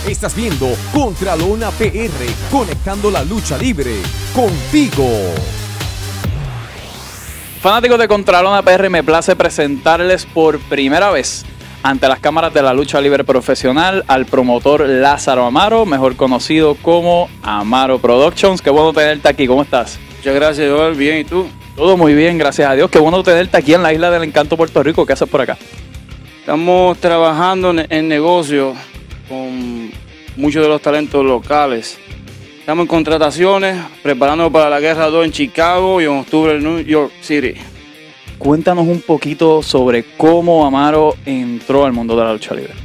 Estás viendo Contralona PR, conectando la lucha libre contigo. Fanáticos de Contralona PR, me place presentarles por primera vez ante las cámaras de la lucha libre profesional al promotor Lázaro Amaro, mejor conocido como Amaro Productions. Qué bueno tenerte aquí, ¿cómo estás? Muchas gracias, Joel. Bien, ¿y tú? Todo muy bien, gracias a Dios. Qué bueno tenerte aquí en la Isla del Encanto, Puerto Rico. ¿Qué haces por acá? Estamos trabajando en negocio con muchos de los talentos locales. Estamos en contrataciones, preparándonos para la Guerra 2 en Chicago y en octubre en New York City. Cuéntanos un poquito sobre cómo Amaro entró al mundo de la lucha libre.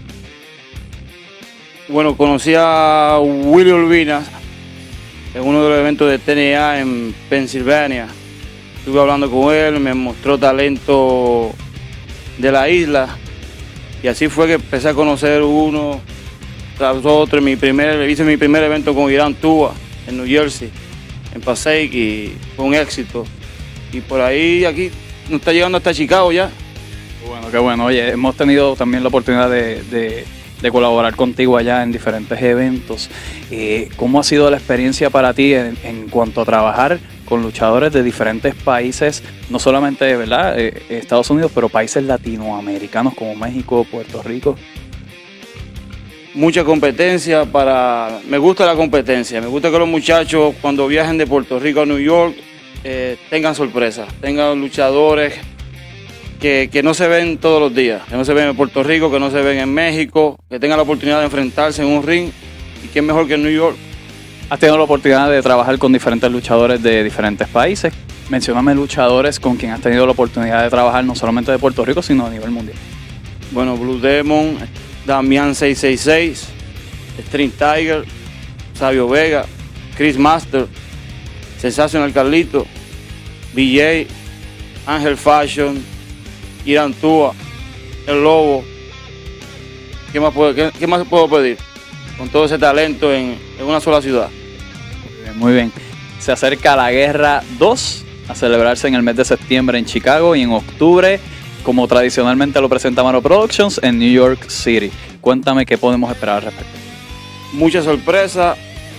Bueno, conocí a Willy Urbina en uno de los eventos de TNA en Pensilvania. Estuve hablando con él, me mostró talento de la isla y así fue que empecé a conocer uno tras otro. Hice mi primer evento con Irán Tua en New Jersey, en Passaic, y fue un éxito. Y por ahí aquí nos está llegando hasta Chicago ya. Bueno, qué bueno. Oye, hemos tenido también la oportunidad de colaborar contigo allá en diferentes eventos. ¿Cómo ha sido la experiencia para ti en cuanto a trabajar con luchadores de diferentes países, no solamente, ¿verdad?, Estados Unidos, pero países latinoamericanos como México, Puerto Rico? Mucha competencia me gusta la competencia, me gusta que los muchachos cuando viajen de Puerto Rico a New York tengan sorpresas, tengan luchadores que no se ven todos los días, que no se ven en Puerto Rico, que no se ven en México, que tengan la oportunidad de enfrentarse en un ring, y quién mejor que en New York. Has tenido la oportunidad de trabajar con diferentes luchadores de diferentes países. Mencióname luchadores con quien has tenido la oportunidad de trabajar no solamente de Puerto Rico, sino a nivel mundial. Bueno, Blue Demon, Damián 666, Stream Tiger, Sabio Vega, Chris Master, Sensational Carlito, BJ, Ángel Fashion, Irán Tua, El Lobo. ¿Qué más puedo pedir? Con todo ese talento en una sola ciudad. Muy bien. Se acerca la Guerra 2 a celebrarse en el mes de septiembre en Chicago y en octubre, como tradicionalmente lo presenta Amaro Productions, en New York City. Cuéntame qué podemos esperar al respecto. Mucha sorpresa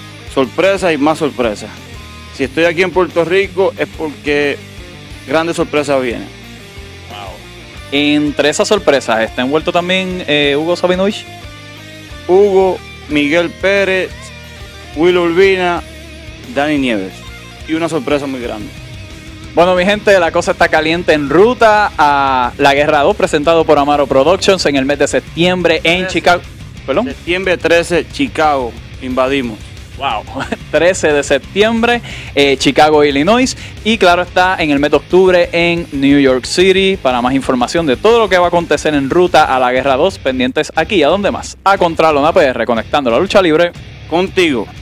y más sorpresa. Si estoy aquí en Puerto Rico es porque grandes sorpresas vienen. Wow. Entre esas sorpresas, ¿está envuelto también Hugo Sabinovich? Hugo, Miguel Pérez, Will Urbina, Dani Nieves. Y una sorpresa muy grande. Bueno, mi gente, la cosa está caliente en ruta a la Guerra 2, presentado por Amaro Productions en el mes de septiembre en Chicago. ¿Perdón? Septiembre 13, Chicago. Invadimos. Wow. 13 de septiembre, Chicago, Illinois. Y claro está, en el mes de octubre en New York City. Para más información de todo lo que va a acontecer en ruta a la Guerra 2, pendientes aquí. ¿A dónde más? A Contralona PR, conectando la lucha libre contigo.